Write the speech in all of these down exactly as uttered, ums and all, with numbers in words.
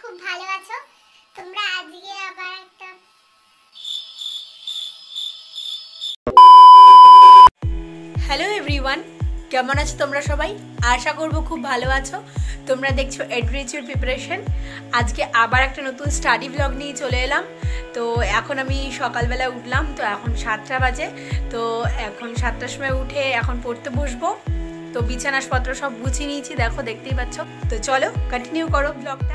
খুব ভালো আছো তোমরা। আজকে আবার একটা হ্যালো এভরিওয়ান, কেমন আছো তোমরা সবাই? আশা করব খুব ভালো আছো। তোমরা দেখছো এনরিচ ইওর প্রিপারেশন। আজকে আবার একটা নতুন স্টাডি ব্লগ নিয়ে চলে এলাম। তো এখন আমি সকালবেলা উঠলাম, তো এখন সাতটা বাজে। তো এখন সাতটার সময় উঠে এখন পড়তে বসবো। তো বিছানাপত্র সব গুছিয়ে নিয়েছি, দেখো দেখতেই পাচ্ছ। তো চলো কন্টিনিউ করো ব্লগটা।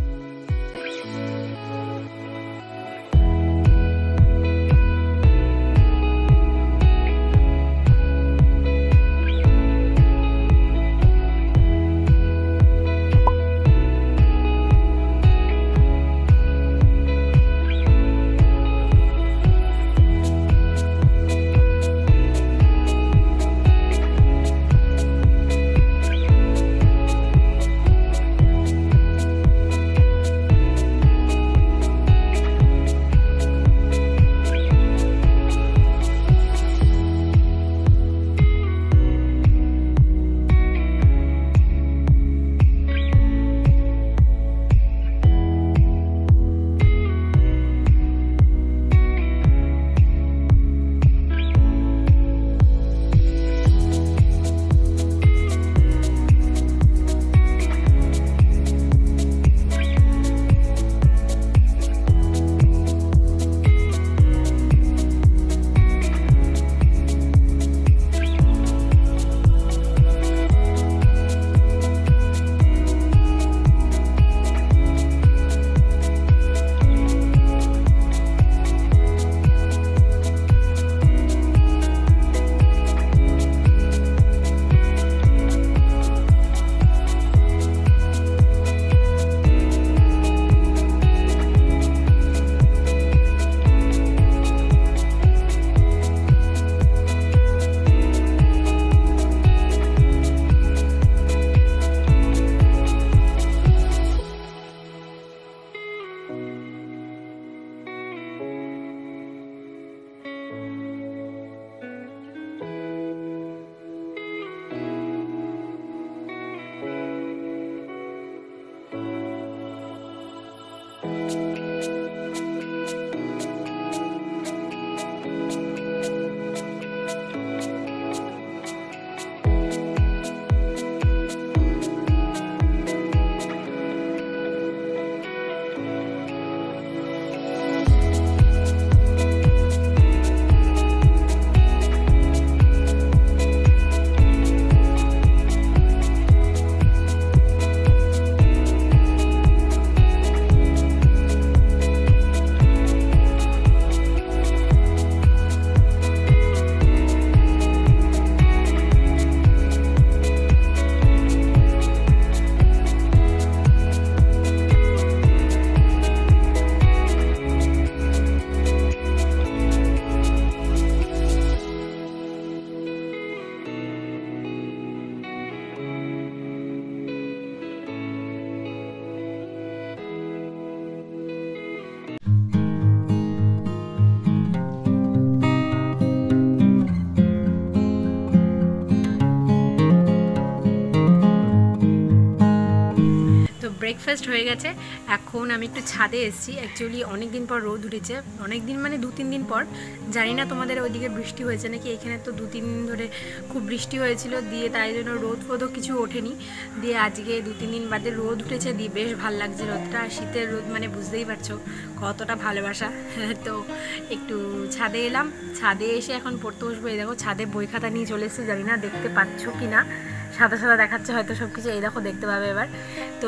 ব্রেকফাস্ট হয়ে গেছে। এখন আমি একটু ছাদে এসেছি। অ্যাকচুয়ালি অনেক দিন পর রোদ উঠেছে, অনেক দিন মানে দু তিন দিন পর। জানি না তোমাদের ওইদিকে বৃষ্টি হয়েছে নাকি, এখানে তো দু তিন দিন ধরে খুব বৃষ্টি হয়েছিল, দিয়ে তাই জন্য রোদ ফোদও কিছু ওঠেনি। দিয়ে আজকে দু তিন দিন বাদে রোদ উঠেছে, দিয়ে বেশ ভালো লাগছে রোদটা। শীতের রোদ মানে বুঝতেই পারছো কতটা ভালোবাসা। তো একটু ছাদে এলাম, ছাদে এসে এখন পড়তে বসবো। এই দেখো ছাদে বই খাতা নিয়ে চলে এসেছি, জানি না দেখতে পাচ্ছ কি না, সাদা সাদা দেখাচ্ছে হয়তো সব কিছু। এই দেখো দেখতে পাবে এবার। তো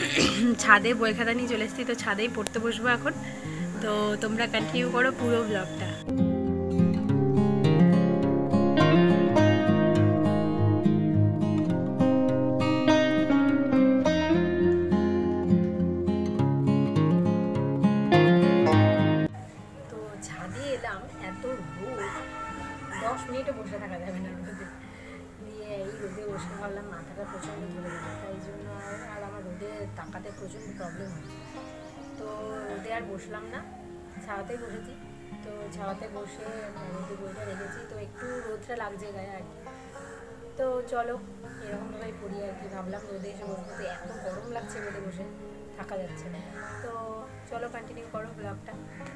ছাদে বই খাতা নিয়ে চলে এসেছি, তো ছাদেই পড়তে বসবো এখন। তো তোমরা কন্টিনিউ করো পুরো ব্লগটা। তো ছাদে এলাম, এত রোদ, দশ মিনিটে বসে থাকা যাবে না রোদে। দিয়ে এই রোদে বসে ভাবলাম মাথাটা প্রচণ্ড ধরে গেল, তাই জন্য আর আমার রোদে তাকাতে প্রচণ্ড প্রবলেম হয়। তো রোদে আর বসলাম না, ছাওয়াতেই বসেছি। তো ছাওয়াতে বসে রোদে বইটা রেখেছি, তো একটু রোদটা লাগছে গায়ে আর কি। তো চলো এরকমভাবেই পড়ি আর কি। ভাবলাম রোদে এসে বসবো, তো এত গরম লাগছে রোদে বসে, থাকা যাচ্ছে না। তো চলো কন্টিনিউ করো ব্লগটা।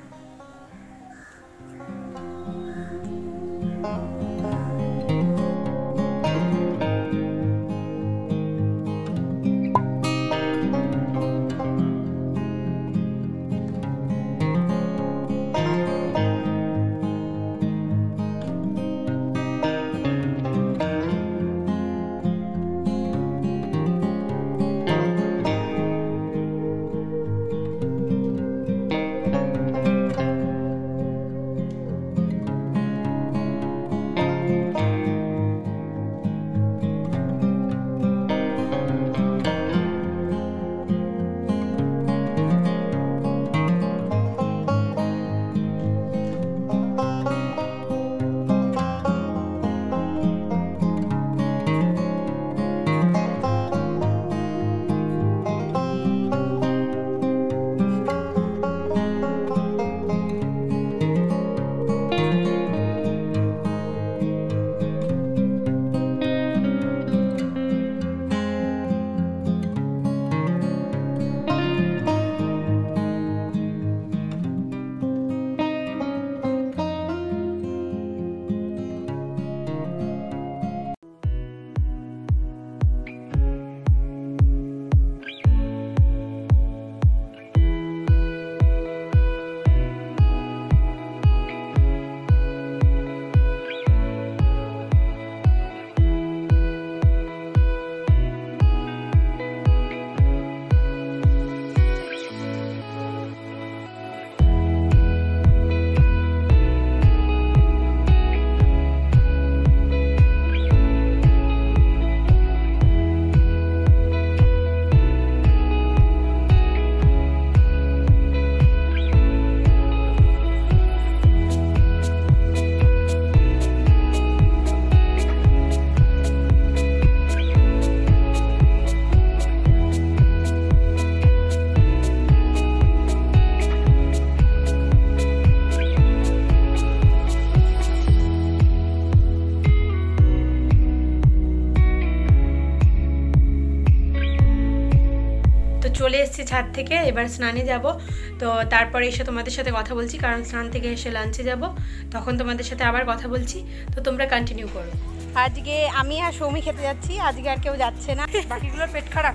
চলে এসেছি ছাদ থেকে, এবার স্নানে যাব। তো তারপরে এসে তোমাদের সাথে কথা বলছি, কারণ স্নান থেকে এসে লাঞ্চে যাব, তখন তোমাদের সাথে আবার কথা বলছি। তো তোমরা কন্টিনিউ করো। আজকে আমি আর সৌমি খেতে যাচ্ছি, আজকে আর কেউ যাচ্ছে না, বাকিগুলোর পেট খারাপ।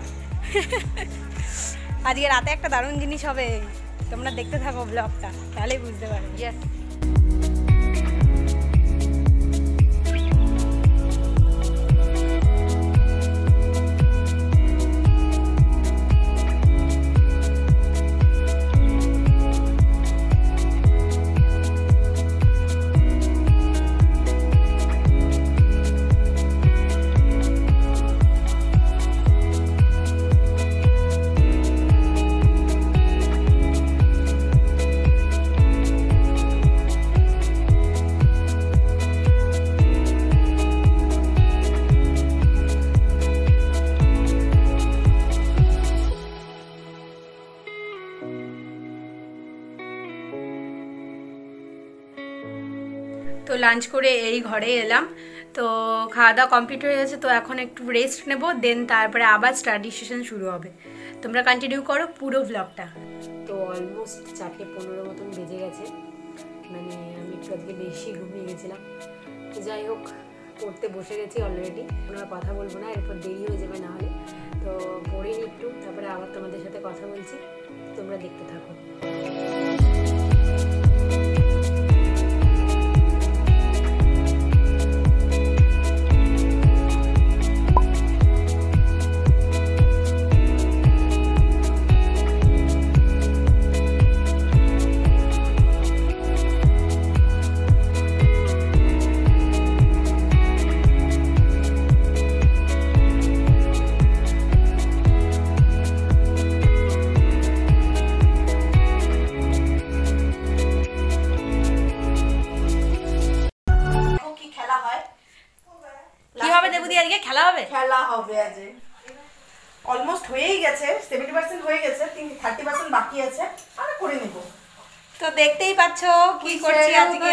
আজকে রাতে একটা দারুণ জিনিস হবে, তোমরা দেখতে থাকো ব্লগটা, তাহলেই বুঝতে পারো। ইয়েস। তো লাঞ্চ করে এই ঘরে এলাম, তো খাওয়া দাওয়া কমপ্লিট হয়ে গেছে। তো এখন একটু রেস্ট নেব, দেন তারপরে আবার স্টাডি সেশন শুরু হবে। তোমরা কন্টিনিউ করো পুরো ব্লগটা। তো অলমোস্ট চারটে পনেরো মতন বেজে গেছে, মানে আমি একটু আজকে বেশি ঘুমিয়ে গেছিলাম। তো যাই হোক, পড়তে বসে গেছি অলরেডি, কোনো কথা বলবো না, এরপর দেরি হয়ে যাবে না হলে। তো পড়ে নিই একটু, তারপরে আবার তোমাদের সাথে কথা বলছি, তোমরা দেখতে থাকো। খেলা হবে খেলা হবে আজ অলমোস্ট হয়েই গেছে, সেভেন্টি পার্সেন্ট হয়ে গেছে, থার্টি পার্সেন্ট বাকি আছে, আর করে নেব। তো দেখতেই পাচ্ছ কি করছি আজকে।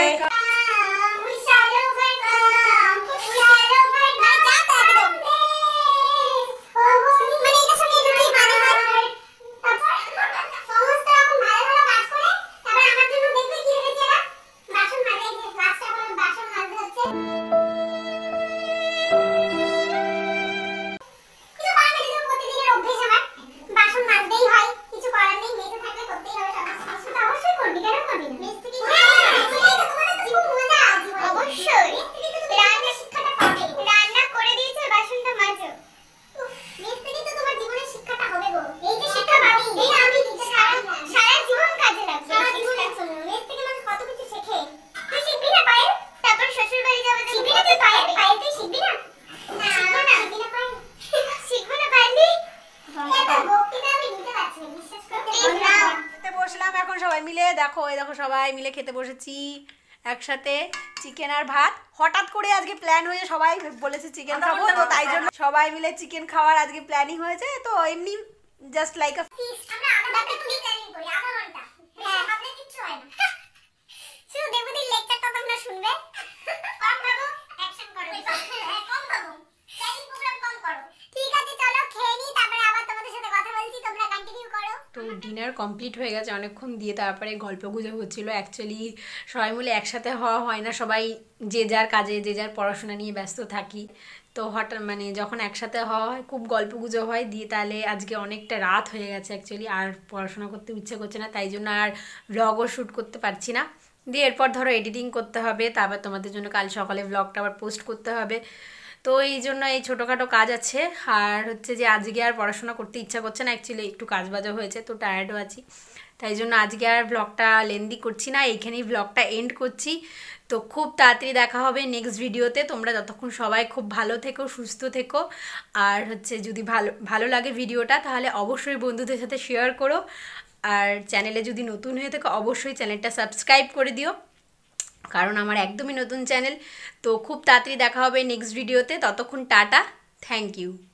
এখন সবাই মিলে দেখো, এই দেখো সবাই মিলে খেতে বসেছি একসাথে চিকেন আর ভাত। হঠাৎ করে আজকে প্ল্যান হয়েছে, সবাই বলেছে চিকেন খাবো, তো তাই জন্য সবাই মিলে চিকেন খাওয়ার আজকে প্ল্যানিং হয়েছে। তো এমনি জাস্ট লাইক আ আমরা আমরা একটু প্ল্যানিং করি আধা ঘন্টা। হ্যাঁ ভাবলে কিছু হয় না, শুধু দেবুদির লেকচারটা তোমরা শুনবে। কম ভাবো, অ্যাকশন করো। হ্যাঁ কম ভাবো, প্ল্যানিং প্রোগ্রাম কম করো। ঠিক আছে চলো খেয়ে নিই, তারপরে আবার তোমাদের সাথে কথা বলছি, তোমরা কন্টিনিউ করো। তো ডিনার কমপ্লিট হয়ে গেছে অনেকক্ষণ দিয়ে, তারপরে গল্প গুজব হচ্ছিলো। অ্যাকচুয়ালি সবাই মিলে একসাথে হওয়া হয় না, সবাই যে যার কাজে যে যার পড়াশোনা নিয়ে ব্যস্ত থাকি। তো হঠাৎ মানে যখন একসাথে হওয়া হয় খুব গল্প গুজব হয় দিয়ে, তাহলে আজকে অনেকটা রাত হয়ে গেছে অ্যাকচুয়ালি, আর পড়াশোনা করতে ইচ্ছে করছে না, তাই জন্য আর ব্লগও শ্যুট করতে পারছি না। দিয়ে এরপর ধরো এডিটিং করতে হবে, তারপর তোমাদের জন্য কাল সকালে ব্লগটা আবার পোস্ট করতে হবে। তো এই জন্য এই ছোটোখাটো কাজ আছে। আর হচ্ছে যে আজকে আর পড়াশোনা করতে ইচ্ছা করছে না, অ্যাকচুয়ালি একটু কাজ বাজও হয়েছে, তো টায়ার্ডও আছি, তাই জন্য আজকে আর ব্লগটা লেন্দি করছি না, এইখানেই ব্লগটা এন্ড করছি। তো খুব তাড়াতাড়ি দেখা হবে নেক্সট ভিডিওতে। তোমরা যতক্ষণ সবাই খুব ভালো থেকো, সুস্থ থেকো। আর হচ্ছে যদি ভালো ভালো লাগে ভিডিওটা তাহলে অবশ্যই বন্ধুদের সাথে শেয়ার করো। আর চ্যানেলে যদি নতুন হয়ে থাকো অবশ্যই চ্যানেলটা সাবস্ক্রাইব করে দিও, কারণ আমার একদমই নতুন চ্যানেল। তো খুব তাড়াতাড়ি দেখা হবে নেক্সট ভিডিওতে, ততক্ষণ টাটা, থ্যাংক ইউ।